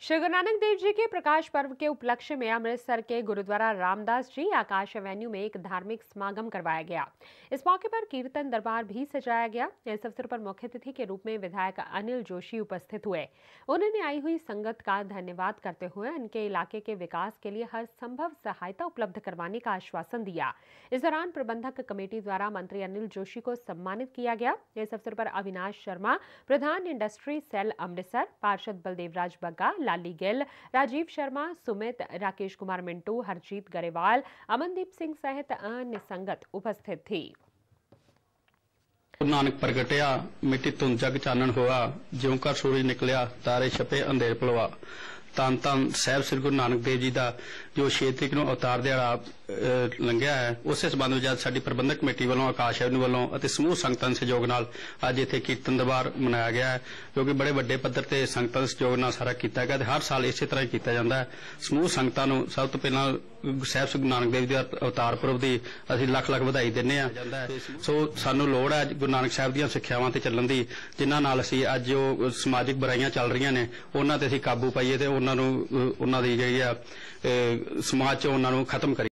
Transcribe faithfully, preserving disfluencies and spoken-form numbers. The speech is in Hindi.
श्री गुरु नानक देव जी के प्रकाश पर्व के उपलक्ष्य में अमृतसर के गुरुद्वारा रामदास जी आकाश एवेन्यू में एक धार्मिक समागम करवाया गया। इस मौके पर कीर्तन दरबार भी सजाया गया। इस अवसर पर मुख्य अतिथि के रूप में विधायक अनिल जोशी उपस्थित हुए। उन्होंने आई हुई संगत का धन्यवाद करते हुए उनके इलाके के विकास के लिए हर संभव सहायता उपलब्ध करवाने का आश्वासन दिया। इस दौरान प्रबंधक कमेटी द्वारा मंत्री अनिल जोशी को सम्मानित किया गया। इस अवसर पर अविनाश शर्मा, प्रधान इंडस्ट्री सेल अमृतसर, पार्षद बलदेवराज बग्गा, लाली गिल, राजीव शर्मा, सुमित, राकेश कुमार मिंटू, हरजीत गरेवाल, अमनदीप सिंह सहित अन्य संगत उपस्थित थी। नानक प्रगटिया मिट्टी धुंध जग चानन होआ, ज्यों का सूरज निकलिया तारे छपे अंधेर पलवा। धन धन साहब श्री गुरु नानक देव जी का जो छे तरीक नूं अवतार दिहाड़ा लंघिया है, उस संबंध में साडी प्रबंधक कमेटी वालों, आकाश एवेन्यू वालों और समूह संगतां दे सहयोग नाल अज इत्थे कीर्तन दरबार मनाया गया है, जो कि बड़े वड्डे पद्धर ते संगतां दे सहयोग नाल सारा कीता गया। हर साल इस तरह कीता जांदा है। समूह संगतां नूं सब तो पहलां साहब श्री गुरु नानक देव जी दा अवतार पुरब दी असीं लख लख वधाई दिंदे आ। सो सानूं लोड़ है गुरु नानक साहब दीआं सिੱਖਿਆਵਾਂ ते ਚੱਲਣ ਦੀ, जिन्हां नाल असीं अज जो समाजिक बुराइयां चल रहीਆਂ ने उन्हां ते असीं काबू पाईए ते उन्हां नूं उन्हां दी जिहड़ी आ समाज 'ਚ उन्हां नूं खत्म करीए।